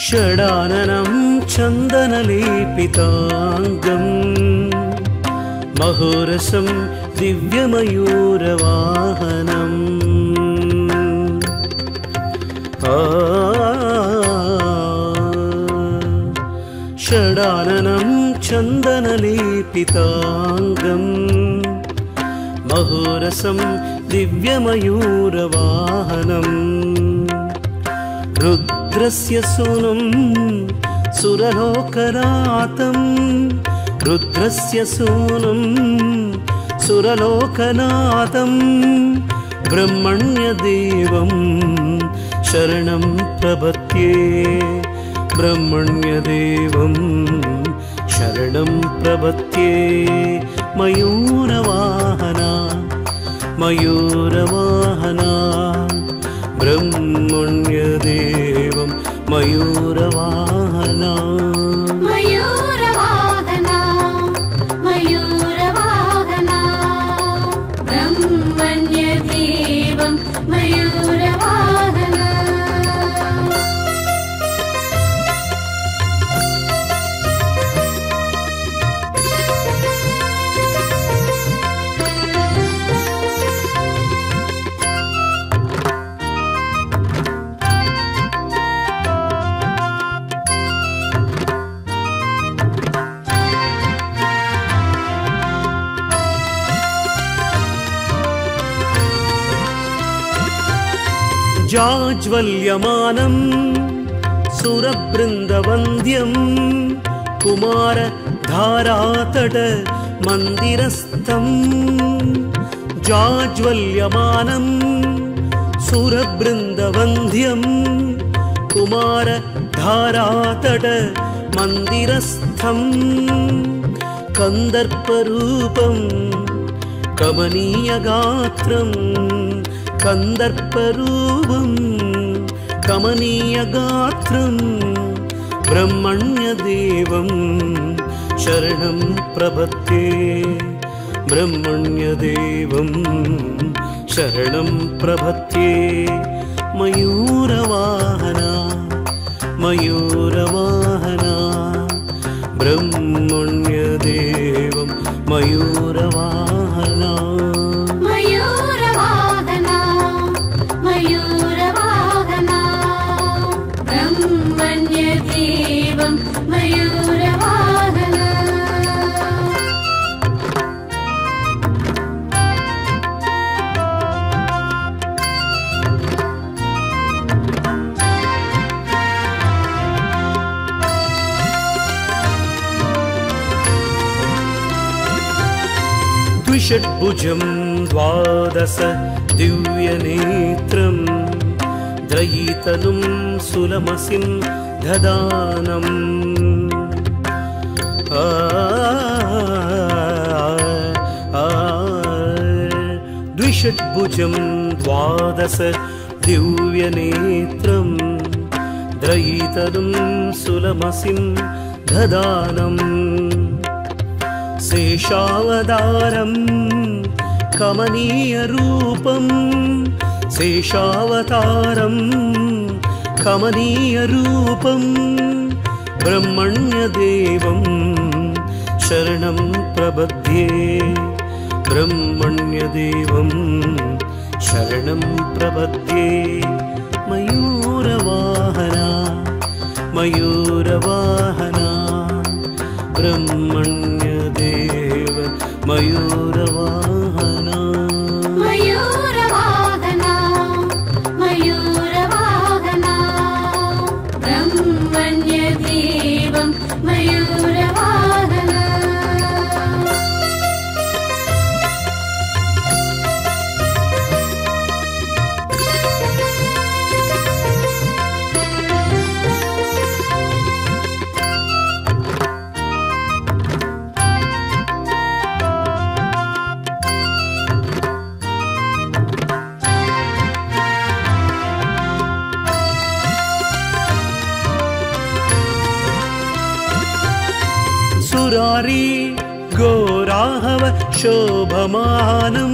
षडाननं चन्दनलेपिताङ्गम् महोरसं दिव्यमयूरवाहनम् षडाननं चन्दनलेपिताङ्गम् महोरसं दिव्यमयूरवाहनम् रुद्रस्य सूनुं सुरलोकनाथं रुद्रस्य सूनुं सुरलोकनाथं ब्रह्मण्यदेवं शरणं प्रपद्ये ब्रह्मण्यदेवं शरणं प्रपद्ये मयूरवाहना मयूरवाहना ब्रह्मण्यदेवं मयूरवाहना मयूरवाहना मयूरवाहना ब्रह्मण्यदेवं मयूरवाहना जाज्वल्यमानं सुरबृन्दवन्द्यं कुमारधारातट मन्दिरस्थं जाज्वल्यमानं सुरबृन्दवन्द्यं कुमारधारातट मन्दिरस्थं कन्दर्परूपं कमनीयगात्रं कन्दर्परूपं कमनीयगात्रं ब्रह्मण्यदेवं शरणं प्रपद्ये ब्रह्मण्यदेवं शरणं प्रपद्ये मयूरवाहना मयूरवाहना ब्रह्मण्यदेवं मयूरवाहना मयूरवाहना मयूरवाहना ब्रह्मण्यदेवं मयूरवाहना द्विषड्भुजं द्वादश दिव्यनेत्रं द्रयीतनुं सुलमसिं ददानं द्विषड्भुजं द्वादश दिव्यनेत्रं द्रयीतनुं सुलमसिं ददानं शेषावतारं कमनीयरूपं शेषावतारं कमनीयरूपं ब्रह्मण्यदेवं शरणं प्रपद्ये ब्रह्मण्यदेवं शरणं प्रपद्ये मयूरवाहना मयूरवाहना ब्रह्मण्यदेव मयूरवाहना मयूरवाहना मयूरवाहना ब्रह्मण्यदेवं मयूरवाहना सुरारी घोराहव शोभमानं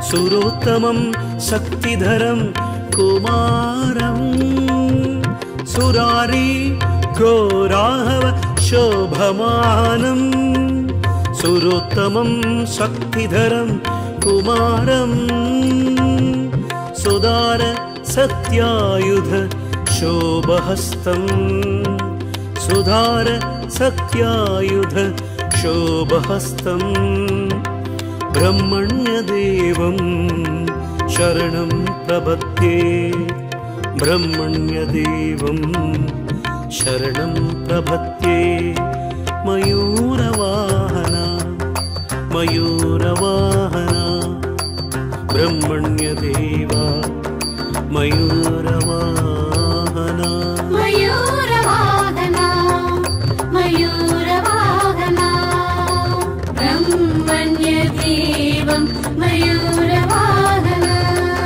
सुरोत्तमं शक्तिधरं कुमारं सुरारी घोराहव शोभमानं सुरोत्तमं शक्तिधरं कुमारं सुदार सत्यायुध शोभहस्तं सुधार सत्यायुध शोभहस्तं ब्रह्मण्यदेवं शरणं प्रपद्ये ब्रह्मण्यदेवं शरणं प्रपद्ये मयूरवाहना मयूरवाहना ब्रह्मण्यदेवा मयूरवाहना मयूरवाहना मयूरवाहना ब्रह्मण्यदेवं मयूरवाहना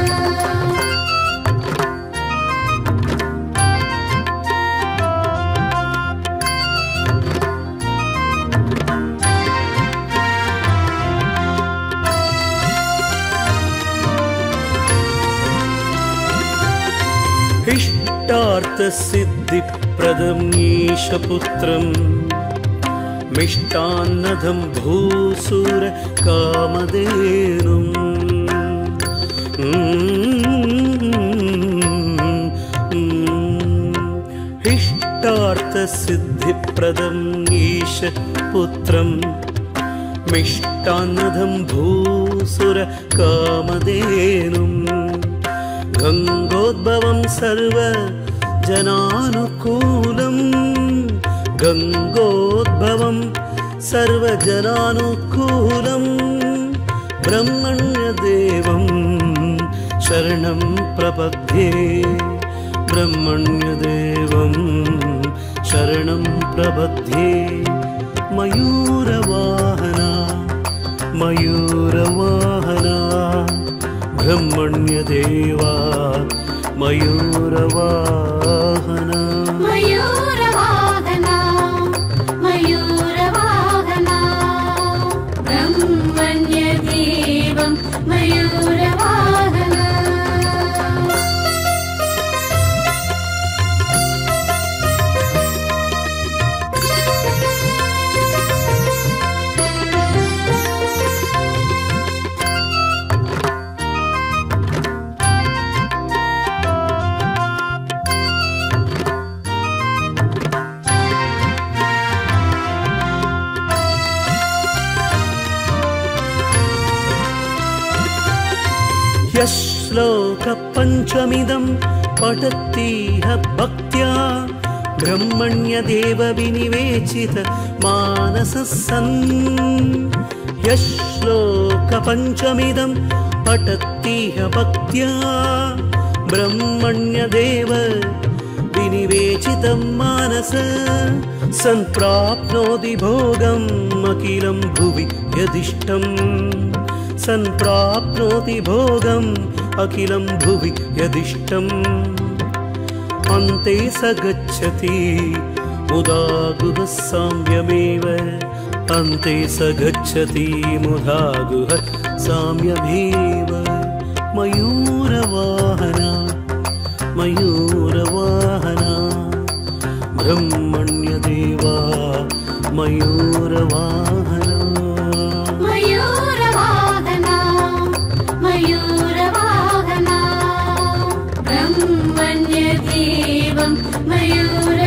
इष्टार्थसिद्धिप्रदं ईशपुत्रं मिष्टान्नदं भूसुरकामधेनुं इष्टार्थसिद्धिप्रदं ईशपुत्रं मिष्टान्नदं भूसुरकामधेनुं गङ्गोद्भवं सर्वजनानुकूलं गङ्गोद्भवं सर्वजनानुकूलं ब्रह्मण्यदेवं शरणं प्रपद्ये ब्रह्मण्यदेवं शरणं प्रपद्ये मयूरवाहना मयूरवाहना ब्रह्मण्यदेवा मयूरवाहना मयूरवाहना मयूरवाहना ब्रह्मण्यदेवं मयूरवाहना श्लोकपञ्चमिदं पठतीह भक्त्या ब्रह्मण्यदेव विनिवेचित मानसः सन् यश्लोकपञ्चमिदं पठतीह भक्त्या ब्रह्मण्यदेव विनिवेचितं मानस सम्प्राप्नोति भोगम् अखिलं भुवि यदिष्टम् सम्प्राप्नोति भोगम् अखिलं भुवि यदिष्टम् अन्ते स गच्छति मुदा गुह साम्यमेव अन्ते स गच्छति मुदा गुह साम्यमेव मयूरवाहना मयूरवाहना ब्रह्मण्यदेवा मयूरवाहना मयूरवाहना मयूरवाहना ब्रह्मण्यदेवं मयूर